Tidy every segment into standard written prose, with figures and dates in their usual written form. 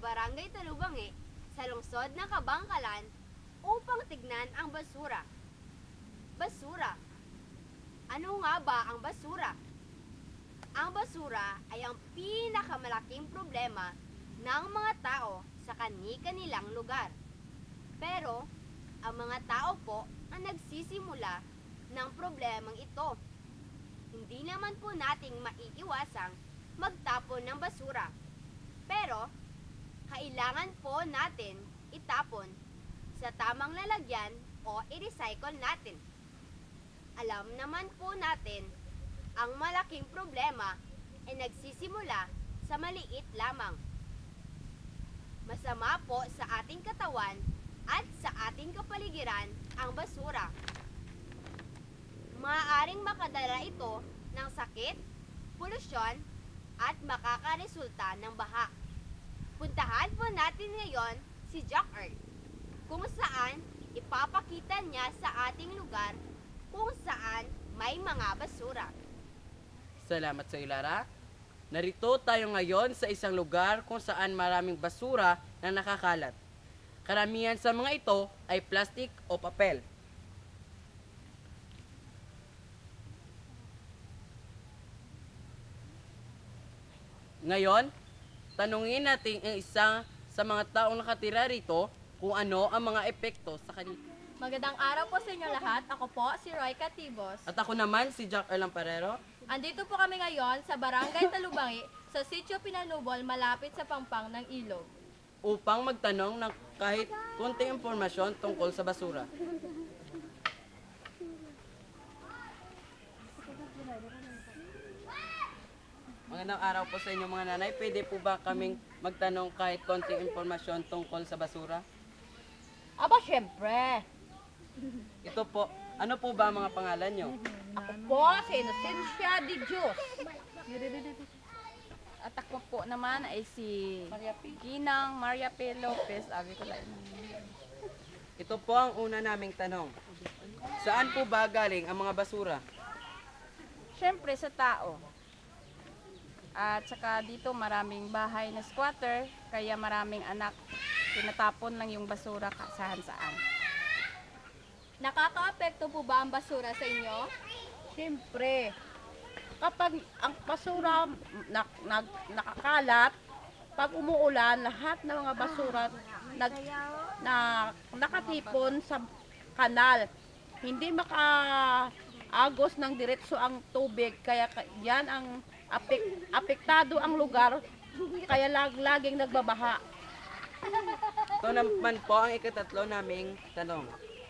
Barangay Talubangi sa lungsod ng Kabangkalan upang tignan ang basura. Basura. Ano nga ba ang basura? Ang basura ay ang pinakamalaking problema ng mga tao sa kani-kanilang lugar. Pero, ang mga tao po ang nagsisimula ng problemang ito. Hindi naman po nating maiiwasang magtapon ng basura. Pero, kailangan po natin itapon sa tamang lalagyan o i-recycle natin. Alam naman po natin, ang malaking problema ay nagsisimula sa maliit lamang. Masama po sa ating katawan at sa ating kapaligiran ang basura. Maaaring makadala ito ng sakit, polusyon, at makakaresulta ng baha. Puntahan po natin ngayon si Jack Earl, kung saan ipapakita niya sa ating lugar kung saan may mga basura. Salamat sa iyo, Lara. Narito tayo ngayon sa isang lugar kung saan maraming basura na nakakalat. Karamihan sa mga ito ay plastic o papel. Ngayon, tanungin natin ang isa sa mga taong nakatira rito kung ano ang mga epekto sa kanila. Magandang araw po sa inyo lahat. Ako po si Roy Catibos. At ako naman si Jack Erlang Parero. Andito po kami ngayon sa Barangay Talubangi sa Sitio Pinanubol malapit sa Pampang ng Ilog. Upang magtanong ng kahit konting impormasyon tungkol sa basura. Magandang araw po sa inyo mga nanay. Pwede po ba kaming magtanong kahit konting impormasyon tungkol sa basura? Aba, syempre. Ito po, ano po ba ang mga pangalan nyo? Ako po si Inocencia de Diyos. At ako po naman ay si Ginang Maria P. Lopez. Ito po ang una naming tanong. Saan po ba galing ang mga basura? Siyempre sa tao. At saka dito maraming bahay na squatter, kaya maraming anak tinatapon lang yung basura saan-saan. Nakakaapekto po ba ang basura sa inyo? Syempre. Kapag ang basura nakakalat, pag umuulan, lahat ng mga basura nakatipon sa kanal. Hindi makaagos ng diretso ang tubig, kaya yan ang apektado ang lugar, kaya laging nagbabaha. Ito naman po ang ikatatlo naming tanong.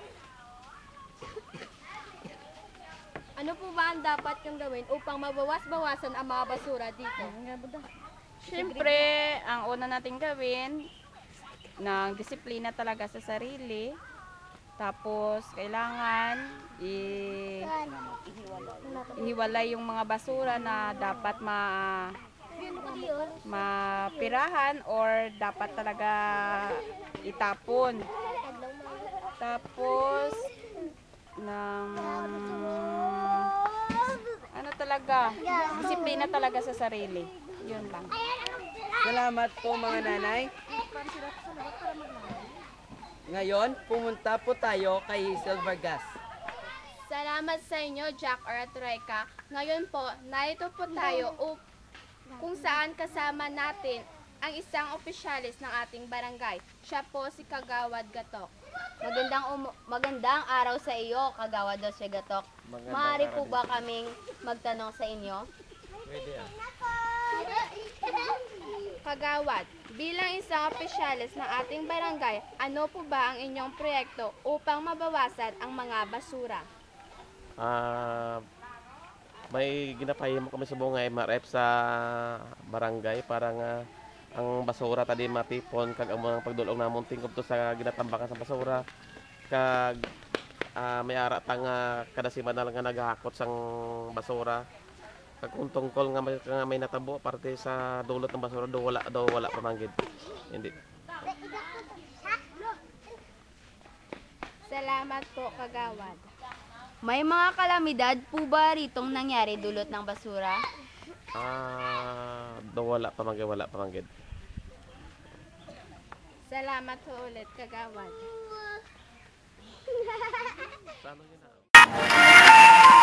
Ano po ba ang dapat yung gawin upang mabawas-bawasan ang mga basura dito? Siyempre, ang una nating gawin, ng disiplina talaga sa sarili. Tapos, kailangan ihiwalay yung mga basura na dapat mapirahan or dapat talaga itapon. Tapos, disiplina talaga sa sarili. Yun lang. Salamat po mga nanay. Ngayon, pumunta po tayo kay Silvergas. Salamat sa inyo, Jack at Reka. Ngayon po, narito po tayo kung saan kasama natin ang isang opisyalis ng ating barangay. Siya po si Kagawad Gatok. Magandang araw sa iyo, Kagawad Jose Gatok. Maaari po ba kaming magtanong sa inyo? Kagawad, bilang isang opisyalis ng ating barangay, ano po ba ang inyong proyekto upang mabawasan ang mga basura? May ginapahimo kami sa buong MRF sa barangay para nga ang basura tadi matipon kag ang pagdulong namon tingkop to sa ginatambakan sa basura kag may ara ta nga kada semana lang nga naghahakot sang basura kag kung tungkol nga may natabo parte sa dulot ng basura do wala pamanggid hindi. Salamat po, Kagawad. May mga kalamidad po ba ritong nangyari dulot ng basura? Wala pamanggid. Salamat po ulit, kagawad. Sana yun na.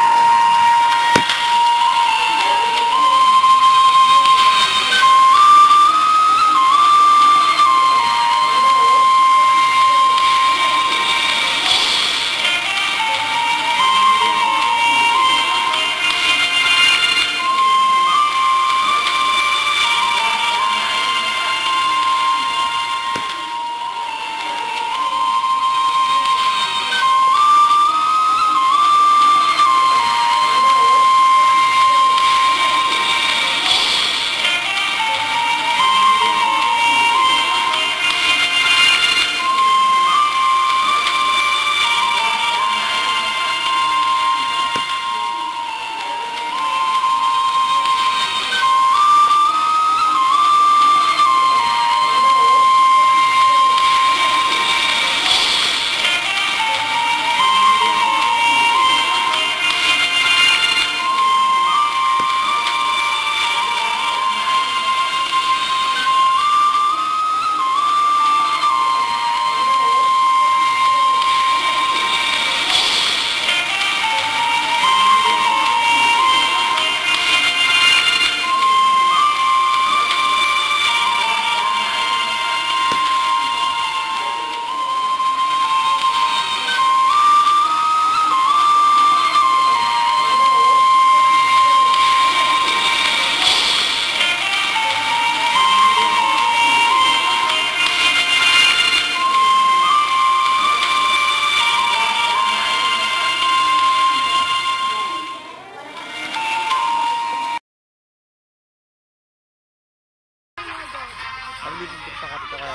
Ang libre pa ka kaya.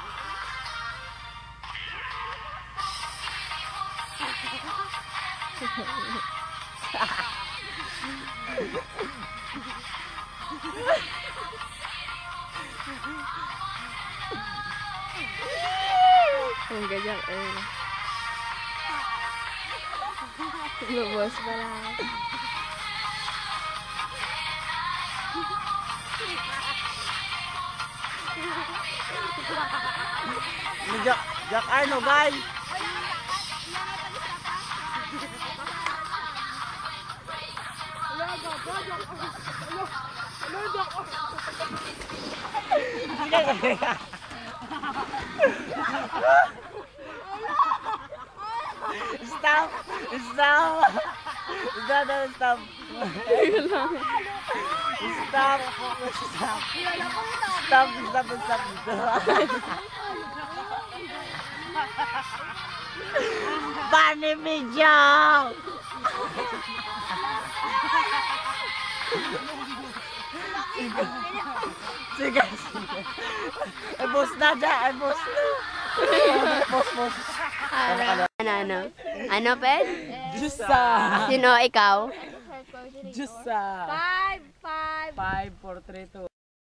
Ang ganyan, lubos pa lang. Jack Arno, guys! Stop! Stop! Stop! Stop! Stop! Stop! Stop! Stop! Funny video! Sige, sige. Ay, boss na dyan! Ay, boss na! Boss. Ano? Ano, Ped? Jusa! Sino, ikaw? Jusa! 5, 5. 5, 4, 3, 2.